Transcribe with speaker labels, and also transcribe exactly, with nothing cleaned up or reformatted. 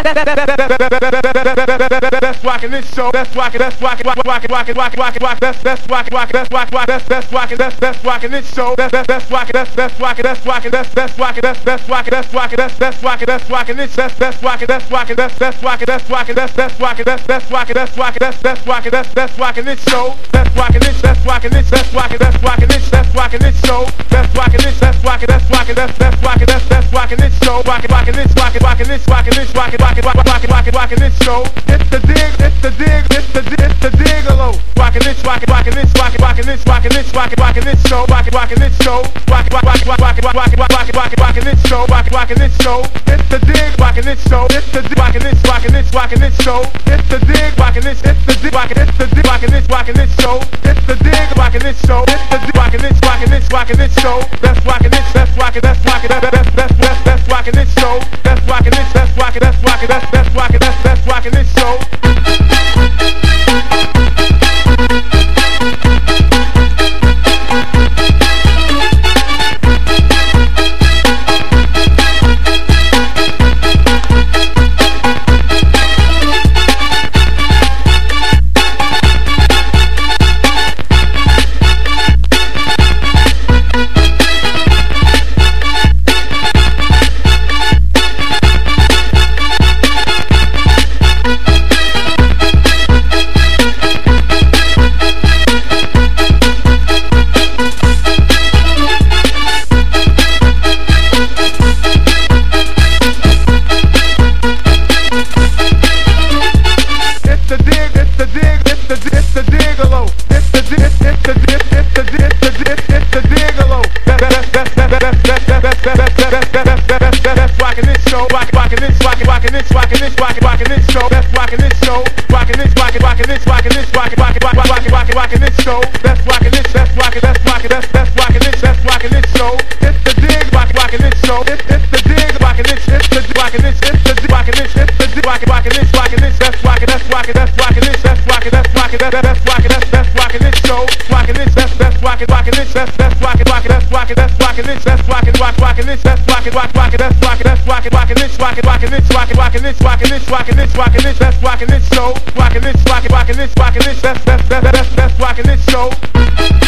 Speaker 1: That's rocking this show. That's rocking. That's rocking. Rocking. Rocking. Rocking. Rocking. Rocking. That's that's rocking. Rocking. That's rocking. That's that's rocking. That's that's rocking this show. That's that's that's rocking. That's that's rocking. That's rocking. That's that's rocking. That's that's rocking. That's rocking. That's that's rocking. That's rocking this. That's that's rocking. That's rocking. That's that's rocking. That's rocking. That's that's rocking. That's that's rocking. That's rocking. That's that's rocking. That's that's rocking this show. That's rocking this. That's rocking this. That's rocking. That's rocking this. That's rocking this show. That's rocking this. That's rocking. That's rocking. That's that's rocking. That's that's rocking this show. Rocking. Rocking this. Rocking. Rocking this. Rocking this. Rocking. Rocking. Rocking. Rocking. Rocking this show. It's the dig. It's the dig. It's the it's the gigolô. Rocking this. Rocking. Rocking this. Rocking. Rocking this. Rocking this. Rocking. Rocking this show. Rocking. Rocking this show. Rocking. Rocking. Rocking. Rocking. Rocking. Rocking. Rocking this show. Rocking. Rocking this show. It's the dig. Rocking this show. It's the rocking this. Rocking this. Rocking this show. It's the dig. Rocking this. It's the dig. Rocking. It's the dig. Rocking this. Rocking this show. It's the dig. Rocking this show. It's the dig. Rocking this. Rocking this. Rocking this show. That's rocking this. That's rocking. That's rocking. That's that's that's that's that's rocking this show. That's rocking this. That's rocking. That's rocking. That's that's rocking. That's that's rocking this show. Rockin' this show, that's rockin' this, that's rockin', that's rockin', that's that's rockin' this, that's rockin' this show. It's the dig, rockin' rockin' this show. It's it's the dig, rockin' this, it's the rockin' this, it's the rockin' this, it's the rockin' rockin' this, rockin' this, that's rockin', that's rockin', that's rockin' this, that's rockin', that's rockin', that's that's rockin', that's that's rockin' this show. Rockin' this, that's that's rockin', rockin' this, that's that's rockin', rockin', that's rockin', that's rockin' this, that's rockin', rock rockin' this, that's rockin', rock rockin', that's rockin', that's rockin', rockin' this, rockin', rockin' this, rockin', rockin' this, rockin' this, rockin' this, rockin' this, that's rockin' this show. Rockin' this, rockin', rockin' this, rockin' this, that's that's that's that's rockin' this show.